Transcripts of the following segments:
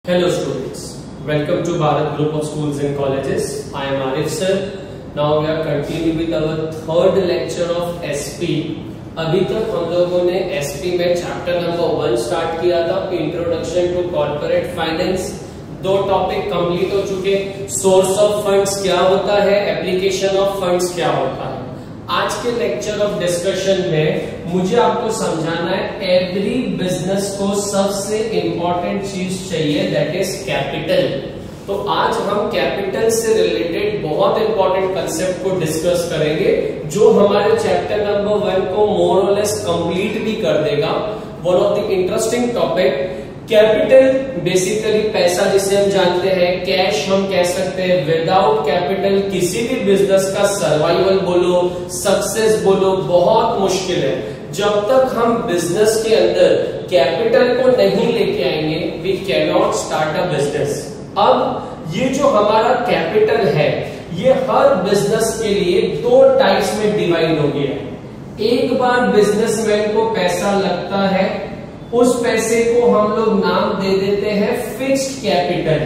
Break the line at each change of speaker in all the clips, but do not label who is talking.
Hello students, welcome to Bharat Group of Schools and Colleges. I am Arif sir. Now we are continuing with our third lecture of SP. अभी तक हम लोगों ने SP में chapter number 1 start किया था, introduction to corporate finance. 2 topic complete हो चुके। सोर्स ऑफ फंड्स क्या होता है, एप्लीकेशन ऑफ फंड्स क्या होता है। आज के लेक्चर ऑफ डिस्कशन में मुझे आपको समझाना है एवरी बिजनेस को सबसे इंपॉर्टेंट चीज चाहिए, दैट इज कैपिटल। तो आज हम कैपिटल से रिलेटेड बहुत इंपॉर्टेंट कंसेप्ट को डिस्कस करेंगे जो हमारे चैप्टर नंबर 1 को मोर और लेस कंप्लीट भी कर देगा। One of the interesting topic capital, basically पैसा जिसे हम जानते हैं, कैश हम कह सकते हैं। विदाउट कैपिटल किसी भी बिजनेस का सर्वाइवल बोलो, सक्सेस बोलो, बहुत मुश्किल है। जब तक हम बिजनेस के अंदर कैपिटल को नहीं लेके आएंगे, we can not start a business. अब ये जो हमारा कैपिटल है, ये हर बिजनेस के लिए 2 टाइप्स में डिवाइड हो गया है। एक बार बिजनेसमैन को पैसा लगता है, उस पैसे को हम लोग नाम दे देते हैं फिक्स्ड कैपिटल।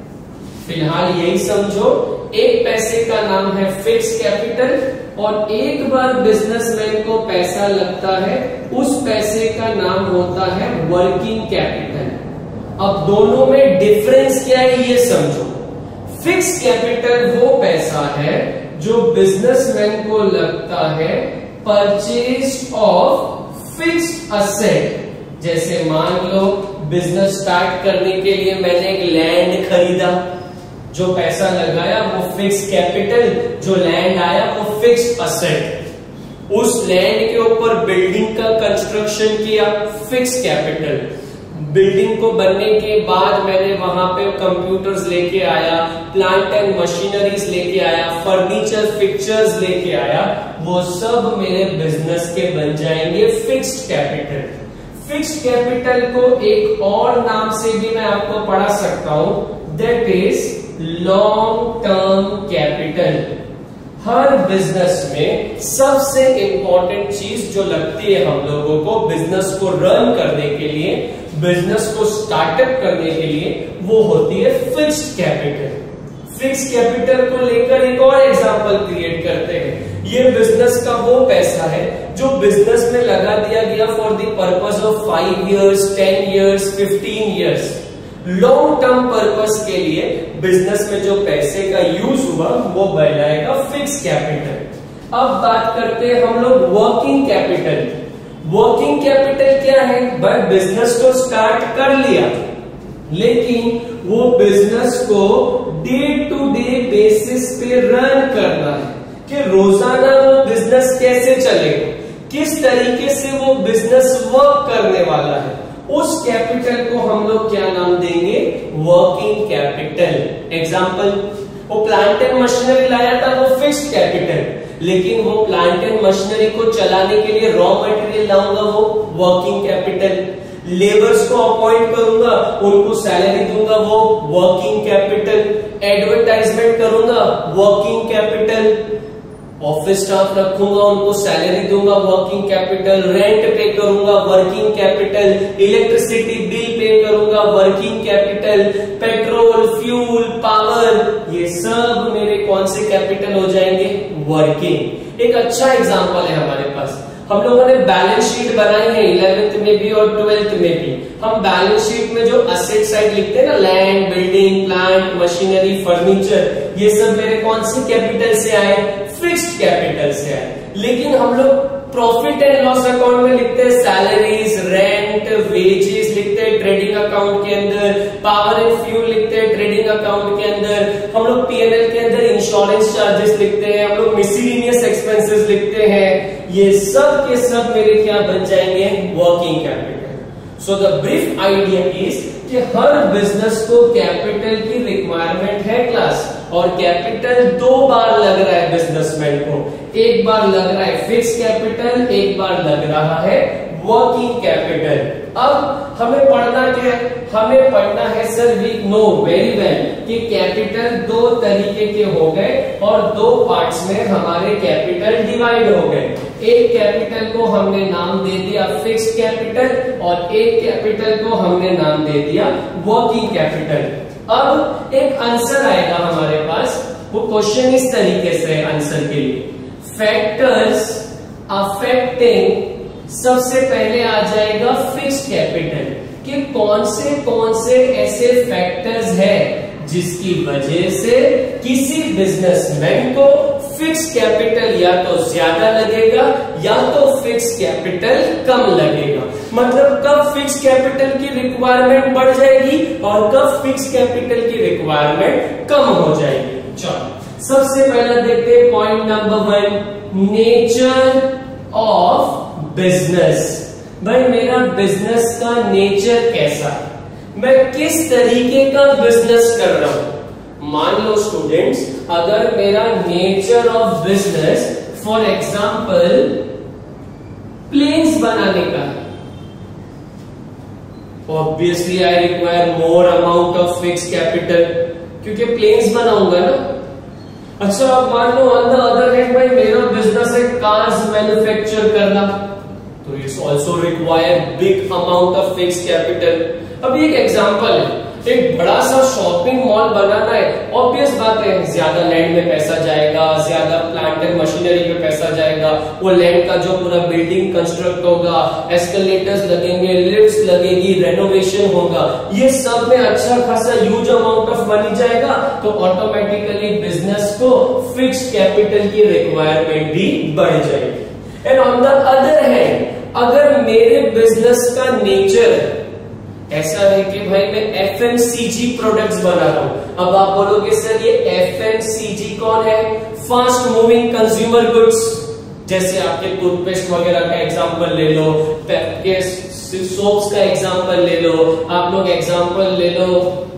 फिलहाल यही समझो, एक पैसे का नाम है फिक्स्ड कैपिटल और एक बार बिजनेसमैन को पैसा लगता है, उस पैसे का नाम होता है वर्किंग कैपिटल। अब दोनों में डिफरेंस क्या है ये समझो। फिक्स्ड कैपिटल वो पैसा है जो बिजनेसमैन को लगता है परचेज ऑफ फिक्स्ड असेट। जैसे मान लो बिजनेस स्टार्ट करने के लिए मैंने एक लैंड खरीदा, जो पैसा लगाया वो फिक्स्ड कैपिटल, जो लैंड आया वो फिक्स्ड असेट। उस लैंड के ऊपर बिल्डिंग का कंस्ट्रक्शन किया, फिक्स्ड कैपिटल। बिल्डिंग को बनने के बाद मैंने वहां पे कंप्यूटर्स लेके आया, प्लांट एंड मशीनरीज लेके आया, फर्नीचर फिक्चर्स लेके आया, वो सब मेरे बिजनेस के बन जाएंगे फिक्स्ड कैपिटल। फिक्स्ड कैपिटल को एक और नाम से भी मैं आपको पढ़ा सकता हूं, that is long term capital. हर बिजनेस में सबसे इंपॉर्टेंट चीज जो लगती है हम लोगों को बिजनेस को रन करने के लिए, बिजनेस को स्टार्टअप करने के लिए, वो होती है फिक्स्ड कैपिटल। फिक्स्ड कैपिटल को लेकर एक और एग्जांपल क्रिएट करते हैं। ये बिजनेस का वो पैसा है जो बिजनेस में लगा दिया गया for the purpose of 5 years, 10 years, 15 years। Long term purpose के लिए बिजनेस में जो पैसे का यूज हुआ वो बन जाएगा फिक्स्ड कैपिटल। अब बात करते हैं हम लोग वर्किंग कैपिटल। वर्किंग कैपिटल क्या है? भाई बिजनेस को स्टार्ट कर लिया, लेकिन वो बिजनेस को डे टू डे बेसिस पे रन करना है कि रोजाना वो बिजनेस कैसे चलेगा, किस तरीके से वो बिजनेस वर्क करने वाला है। उस कैपिटल को हम लोग क्या नाम देंगे? Working capital. एग्जांपल, वो प्लांट एंड मशीनरी लाया था, वो फिक्स्ड कैपिटल, लेकिन वो प्लांट एंड मशीनरी को चलाने के लिए रॉ मटेरियल लाऊंगा, वो वर्किंग कैपिटल। लेबर्स को अपॉइंट करूंगा, उनको सैलरी दूंगा, वो वर्किंग कैपिटल। एडवर्टाइजमेंट करूंगा, वर्किंग कैपिटल। ऑफिस स्टाफ रखूंगा, उनको सैलरी दूंगा, वर्किंग कैपिटल। रेंट पे करूंगा, working capital. Electricity bill pay करूंगा, working capital. Petrol, fuel, power, ये सब मेरे कौन से कैपिटल हो जाएंगे? वर्किंग। एक अच्छा एग्जांपल है हमारे पास, हम लोगों ने बैलेंस शीट बनाई है 11th में भी और 12th में भी। हम बैलेंस शीट में जो असेट साइड लिखते हैं ना, land, building, plant, machinery, furniture, ये सब मेरे कौन से कैपिटल से आए? फिक्स्ड कैपिटल से आए। लेकिन हम लोग प्रॉफिट एंड लॉस अकाउंट में लिखते हैं सैलरीज, रेंट, वेजेस लिखते हैं ट्रेडिंग अकाउंट के अंदर, पावर एंड फ्यूल लिखते हैं ट्रेडिंग अकाउंट के अंदर, हम लोग पीएनएल के अंदर इंश्योरेंस चार्जेस लिखते हैं, हम लोग मिसलेनियस एक्सपेंसेस लिखते हैं। ये सब के सब मेरे क्या बन जाएंगे? Working capital. So the brief idea is कि हर बिजनेस को कैपिटल की रिक्वायरमेंट है क्लास, और कैपिटल 2 बार लग रहा है बिजनेसमैन को। एक बार लग रहा है फिक्स्ड कैपिटल, एक बार लग रहा है वर्किंग कैपिटल। अब हमें पढ़ना क्या है, हमें पढ़ना है sir we know very well कि कैपिटल दो तरीके के हो गए और दो पार्ट्स में हमारे कैपिटल डिवाइड हो गए। एक कैपिटल को हमने नाम दे दिया फिक्स्ड कैपिटल और एक कैपिटल को हमने नाम दे दिया वर्किंग कैपिटल। अब एक आंसर आएगा हमारे पास, वो क्वेश्चन इस तरीके से आंसर के लिए, फैक्टर्स अफेक्टिंग, सबसे पहले आ जाएगा फिक्स्ड कैपिटल कि कौन से ऐसे फैक्टर्स हैं जिसकी वजह से किसी बिजनेसमैन को फिक्स कैपिटल या तो ज्यादा लगेगा या तो फिक्स कैपिटल कम लगेगा। मतलब कब फिक्स कैपिटल की रिक्वायरमेंट बढ़ जाएगी और कब फिक्स कैपिटल की रिक्वायरमेंट कम हो जाएगी। चलो सबसे पहला देखते हैं point number 1, nature of business. भाई मेरा बिजनेस का नेचर कैसा है, मैं किस तरीके का बिजनेस कर रहा हूं। मान लो स्टूडेंट्स, अगर मेरा nature of business for example planes बनाने का है, obviously I require more amount of fix capital क्योंकि प्लेन्स बनाऊंगा ना। अच्छा अब मान लो ऑन द अदर हैंड भाई मेरा बिजनेस है कार्स मैन्युफैक्चर करना, तो it's also require big amount of fix capital. अभी एक एग्जांपल है, एक बड़ा सा शॉपिंग मॉल बनाना है, ऑब्वियस बात है ज्यादा लैंड में पैसा जाएगा, ज्यादा प्लांट एंड मशीनरी पे पैसा जाएगा, वो लैंड का जो पूरा बिल्डिंग कंस्ट्रक्ट होगा, एस्केलेटर्स लगेंगे, लिफ्ट्स लगेगी, रेनोवेशन होगा, ये सब में अच्छा खासा ह्यूज अमाउंट ऑफ मनी जाएगा, तो ऑटोमेटिकली बिजनेस को फिक्स्ड कैपिटल की रिक्वायरमेंट भी बढ़ जाएगी। And on the other hand अगर मेरे बिजनेस का नेचर ऐसा है कि भाई मैं FMCG प्रोडक्ट्स बना रहा हूं, अब आप बोलोगे सर ये FMCG कौन है, फास्ट मूविंग कंज्यूमर गुड्स, जैसे आपके टूथपेस्ट वगैरह का एग्जांपल ले लो, सोप्स का एग्जांपल ले लो, आप लोग एग्जांपल ले लो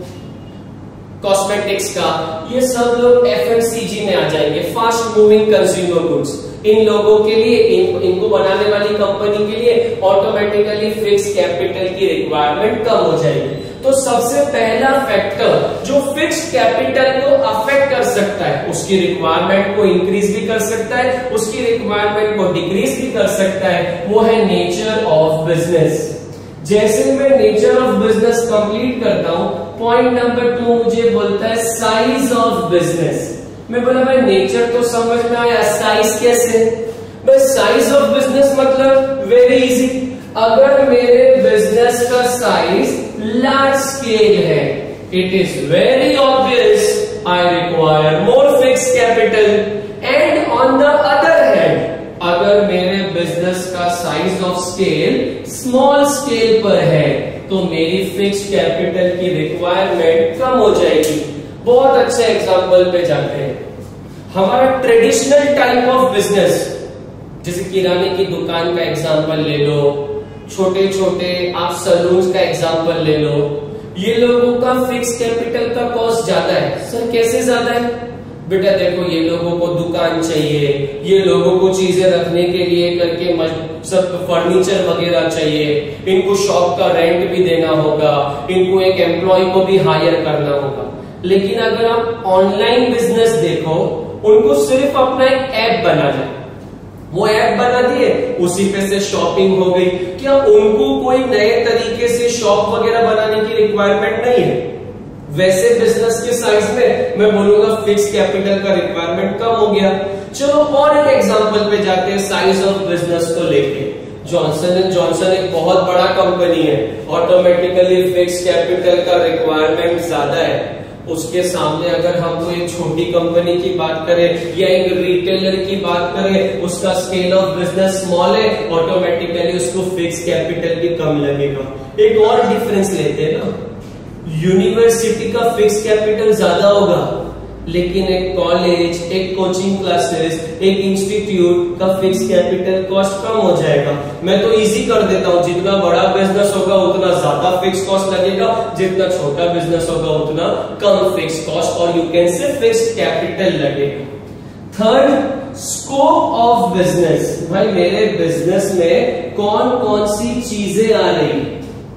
कॉस्मेटिक्स का, ये सब लोग FMCG में आ जाएंगे, फास्ट मूविंग कंज्यूमर गुड्स। इन लोगों के लिए इनको बनाने वाली कंपनी के लिए ऑटोमेटिकली फिक्स कैपिटल की रिक्वायरमेंट कम हो जाएगी। तो सबसे पहला फैक्टर जो फिक्स कैपिटल को अफेक्ट कर सकता है, उसकी रिक्वायरमेंट को इंक्रीज भी कर सकता है, उसकी रिक्वायरमेंट को डिक्रीज भी कर सकता है, वो है नेचर ऑफ बिजनेस। जैसे मैं नेचर ऑफ बिजनेस कंप्लीट करता हूं, पॉइंट नंबर 2 मुझे बोलता है साइज ऑफ बिजनेस। मैं बोला भाई नेचर तो समझ में आया, साइज कैसे, बस साइज ऑफ बिजनेस मतलब वेरी इजी, अगर मेरे बिजनेस का साइज लार्ज स्केल है, it is very obvious I require more fix capital. And on the other hand अगर मेरे बिजनेस का size of scale small scale पर है तो मेरी फिक्स कैपिटल की रिक्वायरमेंट कम हो जाएगी। बहुत अच्छे एग्जांपल पे जाते हैं, हमारा ट्रेडिशनल टाइप ऑफ बिजनेस, जैसे किराने की दुकान का एग्जांपल ले लो, छोटे छोटे आप सलून्स का एग्जांपल ले लो, ये लोगों का फिक्स कैपिटल का कॉस्ट ज्यादा है। सर कैसे ज्यादा है? बेटा देखो ये लोगों को दुकान चाहिए, ये लोगों को चीजें रखने के लिए करके सब फर्नीचर वगैरह चाहिए, इनको शॉप का रेंट भी देना होगा, इनको एक एम्प्लॉय को भी हायर करना होगा। लेकिन अगर आप ऑनलाइन बिजनेस देखो, उनको सिर्फ अपना एक ऐप बना है, वो ऐप बना दिए, उसी पे से शॉपिंग हो गई। क्या उनको कोई नए तरीके से शॉप वगैरह बनाने की रिक्वायरमेंट नहीं है? वैसे बिजनेस के साइज में मैं बोलूंगा फिक्स कैपिटल का रिक्वायरमेंट कम हो गया। चलो और एक एग्जांपल पे जाते हैं साइज ऑफ बिजनेस को लेके। जॉनसन एंड जॉनसन एक बहुत बड़ा कंपनी है, ऑटोमेटिकली फिक्स कैपिटल का रिक्वायरमेंट ज्यादा है। उसके सामने अगर हम कोई एक छोटी कंपनी की बात करें या एक रिटेलर की बात करें, उसका स्केल ऑफ बिजनेस स्मॉल है, ऑटोमेटिकली उसको फिक्स कैपिटल भी कम लगेगा। एक और डिफरेंस लेते हैं ना, यूनिवर्सिटी का फिक्स कैपिटल ज्यादा होगा, लेकिन एक कॉलेज, एक कोचिंग क्लासेस, एक इंस्टीट्यूट का फिक्स कैपिटल कॉस्ट कम हो जाएगा। मैं तो इजी कर देता हूं, जितना बड़ा बिजनेस होगा उतना ज्यादा फिक्स कॉस्ट लगेगा, जितना छोटा बिजनेस होगा उतना कम फिक्स कॉस्ट और you can say fix capital लगेगा। Third, scope of business. भाई मेरे बिजनेस में कौन कौन सी चीजें आ रही,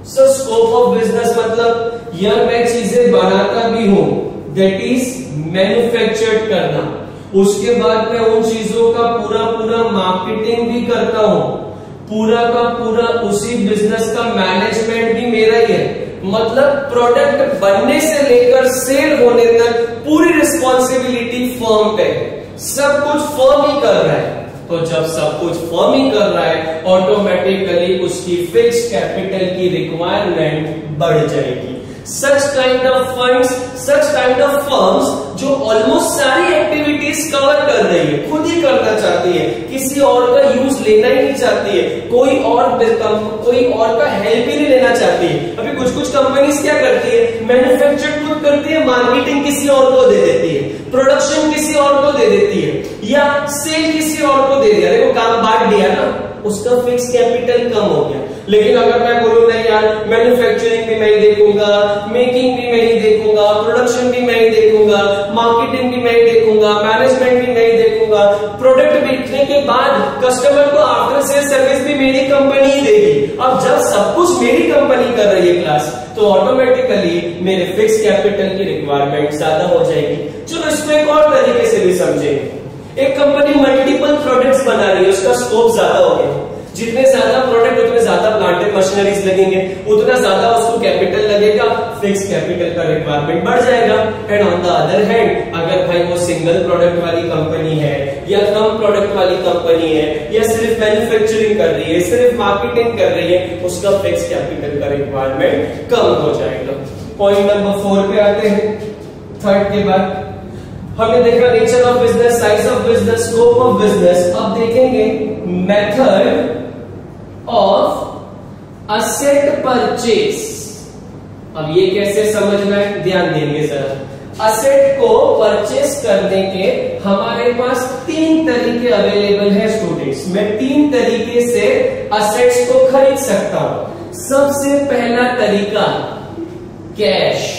सो स्कोप ऑफ बिजनेस मतलब यार मैं चीजें बनाता भी हूं, दैट इज मैन्युफैक्चर्ड करना, उसके बाद मैं उन चीजों का पूरा मार्केटिंग भी करता हूं, पूरा का पूरा उसी बिजनेस का मैनेजमेंट भी मेरा ही है। मतलब प्रोडक्ट बनने से लेकर सेल होने तक पूरी रिस्पॉन्सिबिलिटी फर्म पे, सब कुछ फर्म ही कर रहा है। तो जब सब कुछ फर्म ही कर रहा है, ऑटोमेटिकली उसकी फिक्स्ड कैपिटल की रिक्वायरमेंट बढ़ जाएगी। Such kind of funds, such kind of firms जो ऑलमोस्ट सारी एक्टिविटीज कवर कर रही है, खुद ही करना चाहती है, किसी और का यूज लेना ही नहीं चाहती है, कोई और का हेल्प ही नहीं लेना चाहती है। अभी कुछ कंपनीज क्या करती है, मैन्युफैक्चर खुद करती है, मार्केटिंग किसी और को दे देती है, प्रोडक्शन किसी और को दे देती है, या सेल किसी और को दे दिया, देखो काम बांट दिया ना, उसका फिक्स कैपिटल कम हो गया। लेकिन अगर मैं बोलूं नहीं यार, मैन्युफैक्चरिंग भी मैं ही देखूंगा, मेकिंग भी मैं ही देखूंगा, प्रोडक्शन भी मैं ही देखूंगा, मार्केटिंग भी मैं ही देखूंगा, मैनेजमेंट भी मैं ही देखूंगा, प्रोडक्ट बेचने के बाद कस्टमर को आफ्टर सेल सर्विस भी मेरी कंपनी ही देगी। अब जब सब कुछ मेरी कंपनी कर रही है क्लास, तो ऑटोमेटिकली मेरे फिक्स कैपिटल की रिक्वायरमेंट ज्यादा हो जाएगी। चलो इसको एक और तरीके से भी समझेंगे। एक कंपनी मल्टीपल प्रोडक्ट्स बना रही है, उसका स्कोप ज्यादा हो गया, जितने ज्यादा प्रोडक्ट उतने ज्यादा प्लांट एंड मशीनरीज लगेंगे, उतना ज्यादा उसको कैपिटल लगेगा, फिक्स कैपिटल का रिक्वायरमेंट बढ़ जाएगा। And on the other hand, अगर भाई वो सिंगल प्रोडक्ट वाली कंपनी है, या कम प्रोडक्ट वाली कंपनी है, या सिर्फ मैन्युफैक्चरिंग कर रही है, सिर्फ मार्केटिंग कर रही है, उसका फिक्स कैपिटल का रिक्वायरमेंट कम हो जाएगा। पॉइंट नंबर 4 पे आते हैं। थर्ड के बाद हमने देखा nature of business, size of business, scope of business. अब देखेंगे मेथड ऑफ असेट परचेज। अब ये कैसे समझना है, ध्यान देंगे जरा। असेट को परचेस करने के हमारे पास 3 तरीके अवेलेबल है स्टूडेंट्स। मैं 3 तरीके से असेट्स को खरीद सकता हूं। सबसे पहला तरीका कैश,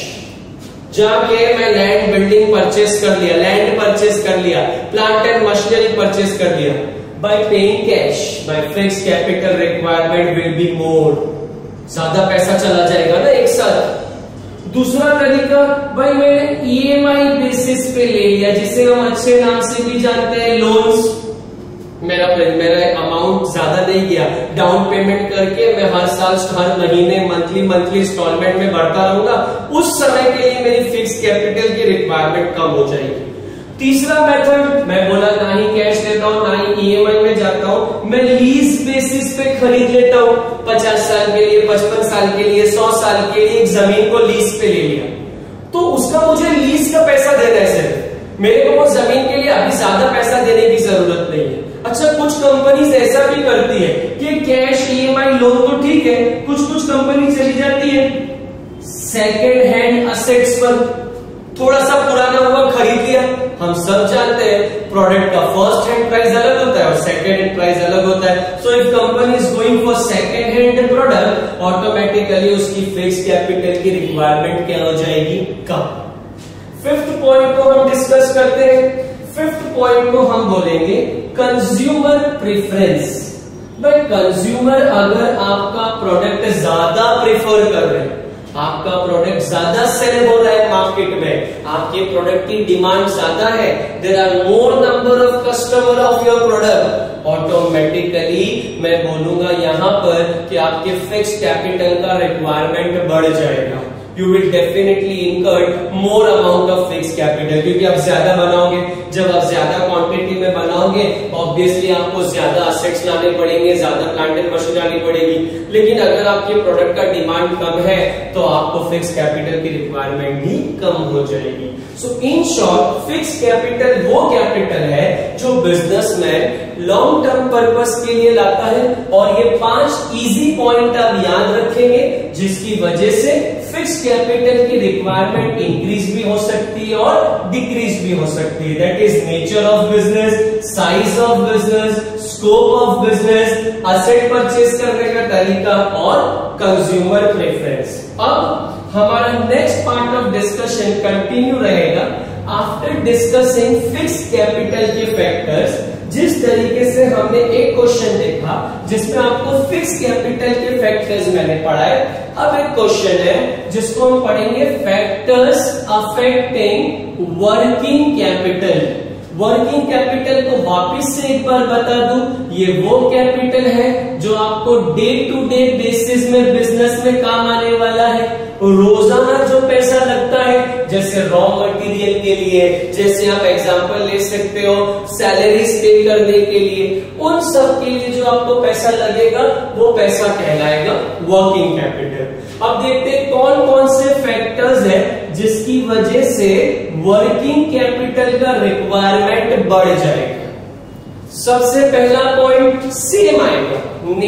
जाके मैं लैंड बिल्डिंग परचेस कर लिया, लैंड परचेस कर लिया, प्लांट एंड मशीनरी परचेस कर लिया। By paying cash my fixed capital requirement will be more, ज्यादा पैसा चला जाएगा ना एक साथ। दूसरा तरीका, भाई मैंने ईएमआई बेसिस पे ले लिया, जिसे हम अच्छे नाम से भी जानते हैं लोन्स। मेरा अमाउंट ज्यादा नहीं गया, डाउन पेमेंट करके मैं हर साल हर महीने मंथली इंस्टॉलमेंट में बढ़ता रहूंगा, उस समय के लिए मेरी फिक्स कैपिटल की रिक्वायरमेंट कम हो जाएगी। तीसरा मेथड, मैं बोला ना ही कैश लेता हूं ना ही ईएमआई में जाता हूं, मैं लीज बेसिस पे खरीद लेता हूं। 50 साल के लिए, 55 साल के लिए, 100 साल के लिए एक जमीन को लीज पे ले लिया, तो उसका मुझे लीज का पैसा देना है सिर्फ, मेरे को वो जमीन के लिए अभी ज्यादा पैसा देने की जरूरत नहीं है। अच्छा, कुछ कंपनीज ऐसा भी करती है कि कैश ईएमआई लोन तो ठीक है, कुछ कंपनी चली जाती है सेकेंड हैंड असेट्स पर, थोड़ा सा पुराना हुआ खरीद लिया। हम सब जानते हैं प्रोडक्ट का फर्स्ट हैंड प्राइस अलग होता है और सेकेंड हैंड प्राइस अलग होता है। So if company is going for second hand product, automatically उसकी फिक्स कैपिटल की रिक्वायरमेंट क्या हो जाएगी, कम। फिफ्थ पॉइंट को हम डिस्कस करते हैं। फिफ्थ पॉइंट को हम बोलेंगे कंज्यूमर प्रेफरेंस। भाई कंज्यूमर अगर आपका प्रोडक्ट ज्यादा प्रेफर कर रहे हैं, आपका प्रोडक्ट ज्यादा सेल हो रहा है मार्केट में, आपके प्रोडक्ट की डिमांड ज्यादा है, there are more number of customer of your product, automatically मैं बोलूंगा यहां पर कि आपके फिक्स कैपिटल का रिक्वायरमेंट बढ़ जाएगा। You will definitely incur more amount of fixed capital, क्योंकि आप ज्यादा बनाओगे, जब आप ज्यादा क्वांटिटी में बनाओगे ऑब्वियसली आपको ज्यादा असेट्स लाने पड़ेंगे, ज्यादा प्लांट एंड मशीन लानी पड़ेगी। लेकिन अगर आपके प्रोडक्ट का डिमांड कम है तो आपको फिक्स कैपिटल की रिक्वायरमेंट भी कम हो जाएगी। So in short, fix capital वो कैपिटल है जो बिजनेसमैन लॉन्ग टर्म पर्पस के लिए लाता है, और ये 5 इजी पॉइंट आप याद रखेंगे जिसकी वजह से फिक्स कैपिटल की रिक्वायरमेंट इंक्रीज भी हो सकती है और डिक्रीज भी हो सकती है। That is nature of business, size of business, scope of business, asset purchase करने का तरीका और कंज्यूमर प्रेफरेंस। अब हमारा next part of discussion continue रहेगा आफ्टर डिस्कसिंग फिक्स कैपिटल के फैक्टर्स। जिस जिस तरीके से हमने एक क्वेश्चन देखा जिसमें आपको फिक्स कैपिटल के फैक्टर्स मैंने पढ़ाए, अब एक क्वेश्चन है जिसको हम पढ़ेंगे factors affecting working capital. Working capital को वापस से एक बार बता दूं, ये वो कैपिटल है जो आपको डे टू डे बेसिस में बिजनेस में काम आने वाला है। रोजाना जो पैसा लगता है, जैसे रॉ मटेरियल के लिए, जैसे आप एग्जांपल ले सकते हो सैलरीज पे करने के लिए, उन सब के लिए जो आपको पैसा लगेगा वो पैसा कहलाएगा वर्किंग कैपिटल। अब देखते हैं कौन कौन से फैक्टर्स है जिसकी वजह से वर्किंग कैपिटल का रिक्वायरमेंट बढ़ जाएगा। सबसे पहला पॉइंट सेम आएगा,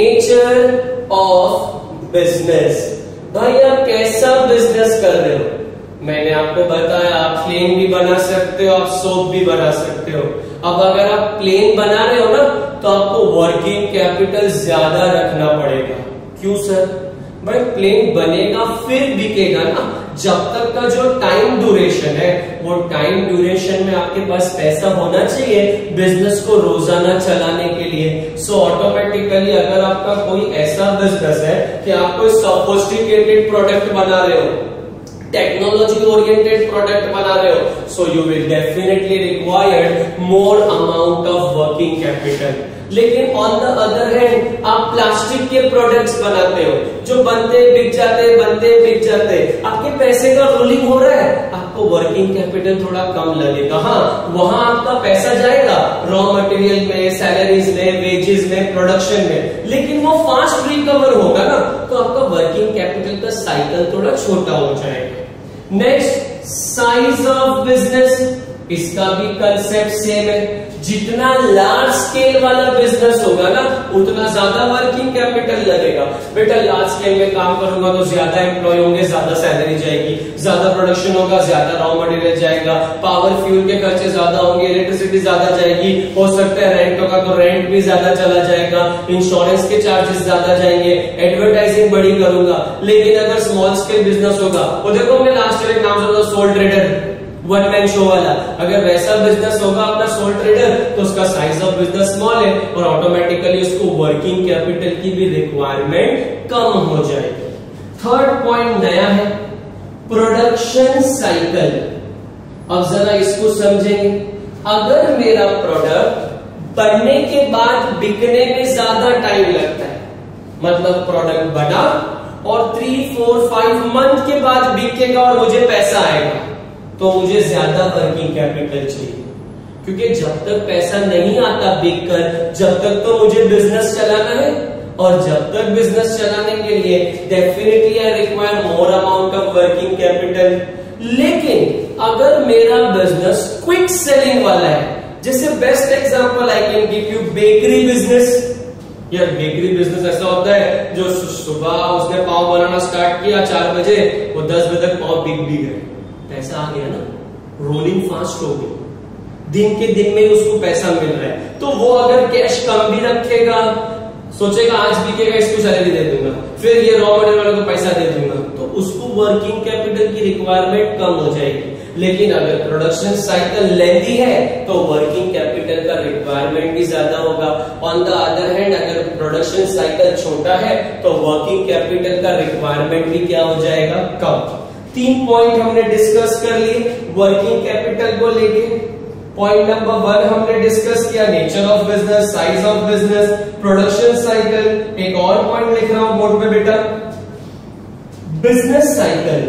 नेचर ऑफ बिजनेस। भाई आप कैसा बिजनेस कर रहे हो, मैंने आपको बताया आप प्लेन भी बना सकते हो, आप सोप भी बना सकते हो। अब अगर आप प्लेन बना रहे हो ना तो आपको वर्किंग कैपिटल ज्यादा रखना पड़ेगा। क्यों सर? भाई प्लेन बनेगा फिर बिकेगा ना, जब तक का जो टाइम ड्यूरेशन है वो टाइम ड्यूरेशन में आपके पास पैसा होना चाहिए बिजनेस को रोजाना चलाने के लिए। सो ऑटोमेटिकली अगर आपका कोई ऐसा बिजनेस है कि आप कोई सोफिस्टिकेटेड प्रोडक्ट बना रहे हो, टेक्नोलॉजी ओरिएंटेड प्रोडक्ट बना रहे हो, so you will definitely required more amount of working capital. लेकिन ऑन द अदर हैंड आप प्लास्टिक के प्रोडक्ट्स बनाते हो जो बनते बिक जाते, बनते बिक जाते, आपके पैसे का रोलिंग हो रहा है, आपको वर्किंग कैपिटल थोड़ा कम लगेगा। हाँ, वहां आपका पैसा जाएगा रॉ मटेरियल में, सैलरीज में, वेजेस में, प्रोडक्शन में, लेकिन वो फास्ट रिकवर होगा ना, तो आपका वर्किंग कैपिटल का साइकिल थोड़ा छोटा हो जाएगा। नेक्स्ट, साइज ऑफ बिजनेस, इसका भी कंसेप्ट सेम है। जितना लार्ज स्केल वाला बिजनेस होगा ना उतना ज्यादा वर्किंग कैपिटल लगेगा। बेटा लार्ज स्केल में काम करूंगा तो ज्यादा एम्प्लॉय होंगे, ज्यादा सैलरी जाएगी, ज्यादा प्रोडक्शन होगा, ज्यादा रॉ मटेरियल जाएगा, पावर फ्यूल के खर्चे ज्यादा होंगे, इलेक्ट्रिसिटी ज्यादा जाएगी, हो सकता है रेंट होगा तो रेंट भी ज्यादा चला जाएगा, इंश्योरेंस के चार्जेस ज्यादा जाएंगे, एडवर्टाइजिंग बड़ी करूंगा। लेकिन अगर स्मॉल स्केल बिजनेस होगा, वो देखो हमने लास्ट ईयर एक नाम सुना sole trader, one man show वाला, अगर वैसा बिजनेस होगा अपना सोल ट्रेडर तो उसका साइज ऑफ बिजनेस स्मॉल है और ऑटोमेटिकली उसको वर्किंग कैपिटल की भी रिक्वायरमेंट कम हो जाएगी। थर्ड पॉइंट नया है, प्रोडक्शन साइकिल। अब जरा इसको समझेंगे, अगर मेरा प्रोडक्ट बनने के बाद बिकने में ज्यादा टाइम लगता है, मतलब प्रोडक्ट बना और 3, 4, 5 मंथ के बाद बिकेगा और मुझे पैसा आएगा, तो मुझे ज्यादा वर्किंग कैपिटल चाहिए, क्योंकि जब तक पैसा नहीं आता बिककर, जब तक तो मुझे बिजनेस चलाना है, और जब तक बिजनेस चलाने के लिए definitely I require more amount of working capital. लेकिन अगर मेरा बिजनेस क्विक सेलिंग वाला है, जैसे best example I can give you bakery business. यार बेकरी बिजनेस ऐसा होता है जो सुबह उसने पाव बनाना स्टार्ट किया 4 बजे, वो 10 बजे तक पाव बिक भी गए, पैसा आ गया ना, रोलिंग फास्ट हो गई, दिन के दिन में उसको पैसा मिल रहा है। तो वो अगर कैश कम भी रखेगा, सोचेगा आज बिकेगा इसको सैलरी दे दूंगा, फिर ये रॉ मटेरियल वाले को पैसा दे दूंगा, तो उसको वर्किंग कैपिटल की रिक्वायरमेंट कम हो जाएगी। लेकिन अगर प्रोडक्शन साइकिल लेंथी है तो वर्किंग कैपिटल का रिक्वायरमेंट भी ज्यादा होगा। ऑन द अदर हैंड अगर प्रोडक्शन साइकिल छोटा है तो वर्किंग कैपिटल का रिक्वायरमेंट भी क्या हो जाएगा, कम। 3 पॉइंट हमने डिस्कस कर लिए वर्किंग कैपिटल को लेके। पॉइंट नंबर 1 हमने डिस्कस किया nature of business, size of business, production cycle. एक और पॉइंट लिख रहा हूं बोर्ड पे बेटा, बिजनेस साइकिल,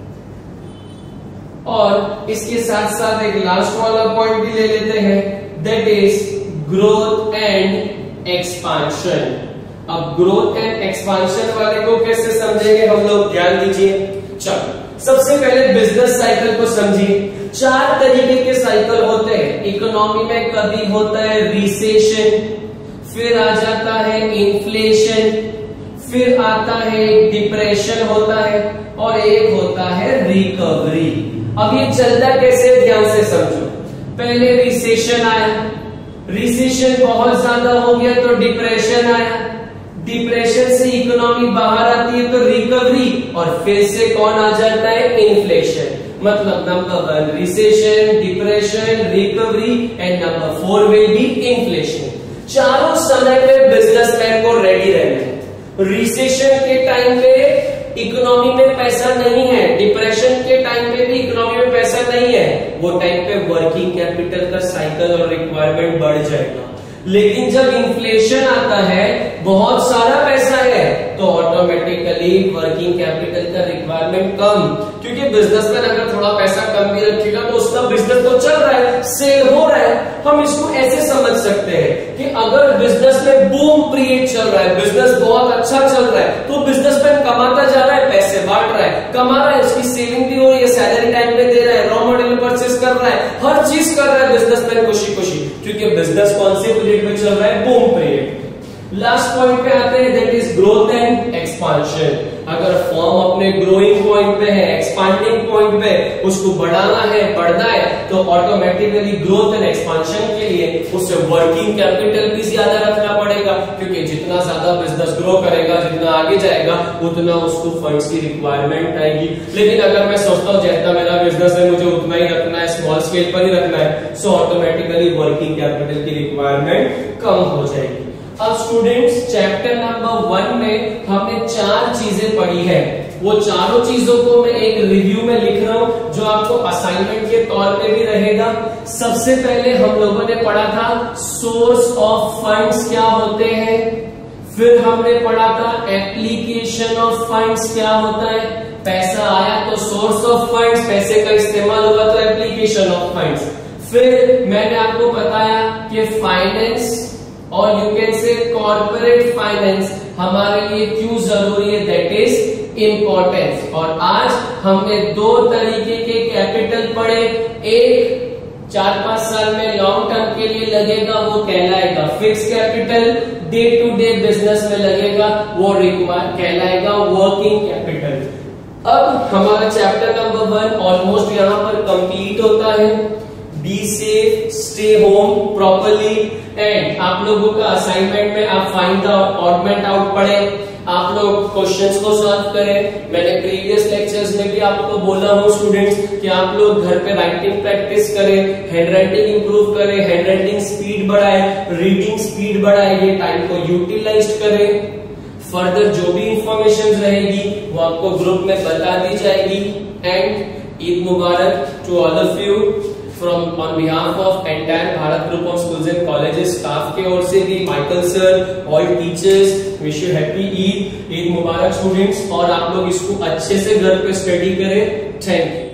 और इसके साथ साथ एक लास्ट वाला पॉइंट भी ले लेते हैं, that is growth and expansion. अब ग्रोथ एंड एक्सपांशन वाले को कैसे समझेंगे हम लोग, ध्यान दीजिए। चलो सबसे पहले बिजनेस साइकिल को समझिए। 4 तरीके के साइकिल होते हैं इकोनॉमी में। कभी होता है रिसेशन, फिर आ जाता है इन्फ्लेशन, फिर आता है डिप्रेशन होता है, और एक होता है रिकवरी। अब ये चलता कैसे, ध्यान से समझो। पहले रिसेशन आया, रिसेशन बहुत ज्यादा हो गया तो डिप्रेशन आया, डिप्रेशन से इकोनॉमी बाहर आती है तो रिकवरी, और फिर से कौन आ जाता है, इन्फ्लेशन। मतलब number 1 recession, depression, recovery and number 4 will be inflation. चारों समय पे बिजनेसमैन को रेडी रहना है। रिसेशन के टाइम पे इकोनॉमी में पैसा नहीं है, डिप्रेशन के टाइम पे भी इकोनॉमी में पैसा नहीं है, वो टाइम पे वर्किंग कैपिटल का साइकिल और रिक्वायरमेंट बढ़ जाएगा। लेकिन जब इन्फ्लेशन आता है, बहुत सारा पैसा है, तो ऑटोमेटिकली वर्किंग कैपिटल का रिक्वायरमेंट कम, क्योंकि बिजनेसमैन अगर थोड़ा पैसा कम भी रखेगा तो उसका बिजनेस तो चल रहा है, सेल हो रहा है। हम इसको ऐसे समझ सकते हैं कि अगर बिजनेस में बूम पीरियड चल रहा है, बिजनेस बहुत अच्छा चल रहा है, तो बिजनेसमैन कमाता जा रहा है, पैसे बांट रहा है, कमा रहा है, उसकी सेविंग भी हो रही है, सैलरी टाइम पे दे रहा है, रॉ मटेरियल परचेस कर रहा है, हर चीज कर रहा है बिजनेसमैन खुशी खुशी, क्योंकि बिजनेस कौन से पीरियड में चल रहा है? Boom period. लास्ट पॉइंट पे आते हैं, that is growth and expansion. अगर फॉर्म अपने ग्रोइंग पॉइंट पे है, एक्सपांडिंग पॉइंट पे, उसको बढ़ाना है, बढ़ना है, तो ऑटोमेटिकली ग्रोथ एंड एक्सपांशन के लिए उसे वर्किंग कैपिटल भी ज्यादा रखना पड़ेगा, क्योंकि जितना ज्यादा बिजनेस ग्रो करेगा, जितना आगे जाएगा, उतना उसको फंड्स की रिक्वायरमेंट आएगी। लेकिन अगर मैं सोचता हूँ जितना मेरा बिजनेस है मुझे उतना ही रखना है, स्मॉल स्केल पर ही रखना है, सो ऑटोमेटिकली वर्किंग कैपिटल की रिक्वायरमेंट कम हो जाएगी। अब स्टूडेंट्स, चैप्टर नंबर 1 में हमने 4 चीजें पढ़ी है। वो चारों चीजों को मैं एक रिव्यू में लिख रहा हूं, जो आपको असाइनमेंट के तौर पे भी रहेगा। सबसे पहले हम लोगों ने पढ़ा था सोर्स ऑफ फंड्स क्या होते हैं, फिर हमने पढ़ा था एप्लीकेशन ऑफ फंड्स क्या होता है, पैसा आया तो सोर्स ऑफ फंड्स, पैसे का इस्तेमाल हुआ तो एप्लीकेशन ऑफ फंड्स। फिर मैंने आपको बताया कि फाइनेंस और you can say corporate finance हमारे लिए क्यों जरूरी है, दैट इज इंपॉर्टेंस। और आज हमने 2 तरीके के कैपिटल पढ़े, एक 4-5 साल में लॉन्ग टर्म के लिए लगेगा, वो कहलाएगा fix capital, day to day business में लगेगा, वो कहलाएगा वर्किंग कैपिटल। अब हमारा चैप्टर नंबर 1 ऑलमोस्ट यहाँ पर कंप्लीट होता है। Be safe, stay home properly, and आप लोगों का असाइनमेंट में आप फाइंड द ऑडमेंट आउट पढ़े, आप लोग क्वेश्चंस को सॉल्व करें। मैंने प्रीवियस लेक्चर्स में भी आपको बोला हूँ स्टूडेंट्स कि आप लोग घर पे राइटिंग प्रैक्टिस करें, हैंड राइटिंग इंप्रूव करें, हैंड राइटिंग स्पीड बढ़ाए, रीडिंग स्पीड बढ़ाए, ये टाइम को यूटिलाइज करें। फर्दर जो भी इंफॉर्मेशन रहेगी वो आपको ग्रुप में बता दी जाएगी। And Eid Mubarak to all of you from on behalf of entire Bharat group of schools and colleges staff के ओर से भी, Michael sir, all teachers, wish you happy Eid Mubarak students. और आप लोग इसको अच्छे से घर पे स्टडी करें। Thank you.